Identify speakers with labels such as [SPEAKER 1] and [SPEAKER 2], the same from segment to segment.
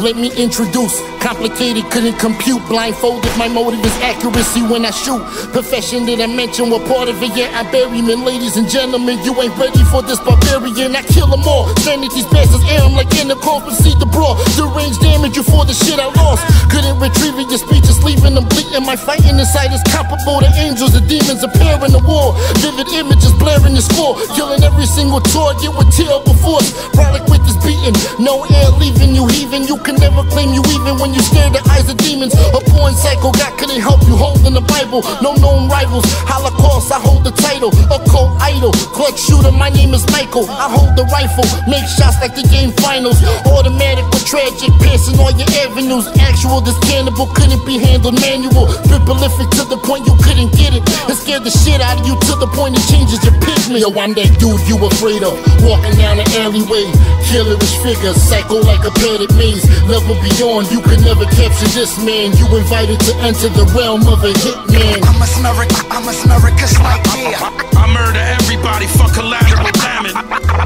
[SPEAKER 1] let me introduce. Complicated, couldn't compute. Blindfolded, my motive is accuracy when I shoot. Profession that I mentioned, what part of it, yeah, I bury men. Ladies and gentlemen, you ain't ready for this barbarian. I kill them all, standing these bastards, air them like intercourse, proceed to brawl. Deranged damage you for the shit I lost. Couldn't retrieve it, your speech is leaving them bleeding. My fighting inside is comparable to angels and demons appearing the war. Vivid images blaring the score, killing every single target with terrible force. Product with this beating, no air leaving you heaving. You can never claim you even when you stare the eyes of demons. A porn cycle, God couldn't help you holding the Bible. No known rivals, Holocaust, I hold the title. Occult idol, clutch shooter, my name is Michael. I hold the rifle, make shots like the game finals. Automatic with tragic, piercing all your avenues. Actual, this cannibal couldn't be handled manual. Been prolific to the point you couldn't get it. It scared the shit out of you to the point it changes your pigment. Yo, I'm that dude you afraid of, walking down the alleyway. Killerish figure, psycho like a padded maze. Level beyond, you could never capture this man. You invited to enter the realm of a hitman.
[SPEAKER 2] I'm a snurric, cause like me
[SPEAKER 3] I murder everybody for collateral damage.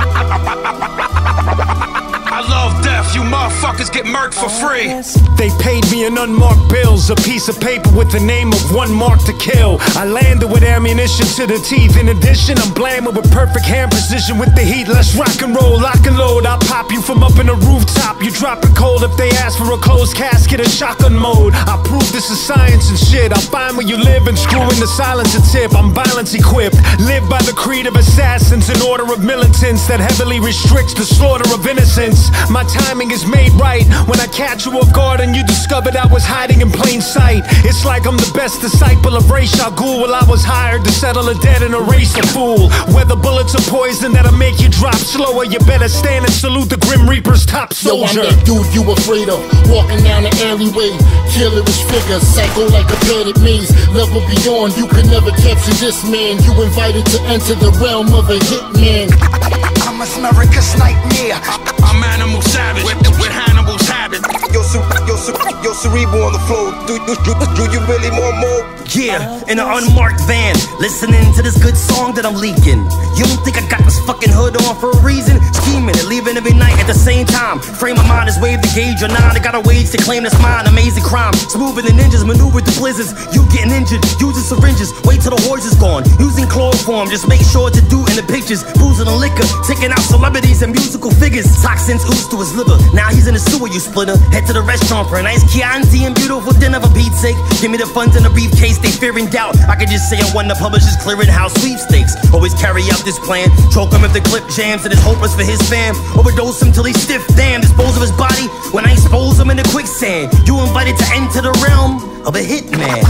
[SPEAKER 3] I love death, you motherfuckers get murked for free.
[SPEAKER 4] They paid me in unmarked bills, a piece of paper with the name of one mark to kill. I landed with ammunition to the teeth. In addition, I'm blaming with perfect hand precision with the heat. Let's rock and roll, lock and load. I'll pop you from up in the rooftop. You drop it cold if they ask for a closed casket in shotgun mode. I prove this is science and shit. I'll find where you live and screw in the silencer tip. I'm violence equipped, live by the creed of assassins, an order of militants that heavily restricts the slaughter of innocents. My timing is made right when I catch you off guard and you discovered I was hiding in plain sight. It's like I'm the best disciple of Ra's al Ghul. Well, I was hired to settle a debt and erase a fool. Whether bullets are poison that'll make you drop slower, you better stand and salute the Grim Reaper's top soldier.
[SPEAKER 1] Yo, I'm that dude you afraid of, walking down the alleyway. Killerish figure, psycho like a padded maze. Level beyond, you could never capture this man. You invited to enter the realm of a hitman.
[SPEAKER 2] I'm a snurric, cause like me
[SPEAKER 3] I'm animal savage with Hannibal's habit.
[SPEAKER 5] Yo, cerebral on the floor. Do you really want more?
[SPEAKER 6] Yeah, in an unmarked van, listening to this good song that I'm leaking. You don't think I got this fucking hood on for a reason? Scheming and leaving every night at the same time. Frame of mind is wave the gauge or nine. I got a wage to claim that's mine. Amazing crime, smoother than ninjas, maneuver the blizzards. You getting injured, using syringes. Wait till the horse is gone. Using chloroform, just make sure to do in the pictures. Boozing and liquor, taking out celebrities and musical figures. Toxins ooze to his liver. Now he's in the sewer, you splitter. Head to the restaurant for a nice Chianti and beautiful dinner for Pete's sake. Give me the funds in a briefcase, they fear and doubt. I could just say I won the publisher's clearinghouse sweepstakes. Always carry out this plan. Choke him if the clip jams and it's hopeless for his fam. Overdose him till he's stiff, damn. Dispose of his body when I expose him in the quicksand. You invited to enter the realm of a hitman.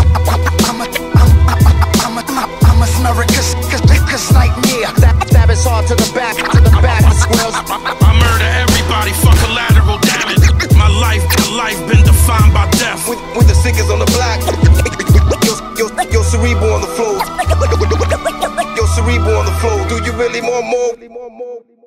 [SPEAKER 2] I'm a snurric, cause like me Stab his heart to the back, the squirrels.
[SPEAKER 3] I murder everybody for collateral damage. My life been defined by death.
[SPEAKER 5] When the sick is on the block. Yo, cerebral on the floor. Yo, cerebral on the floor. Do you really want more?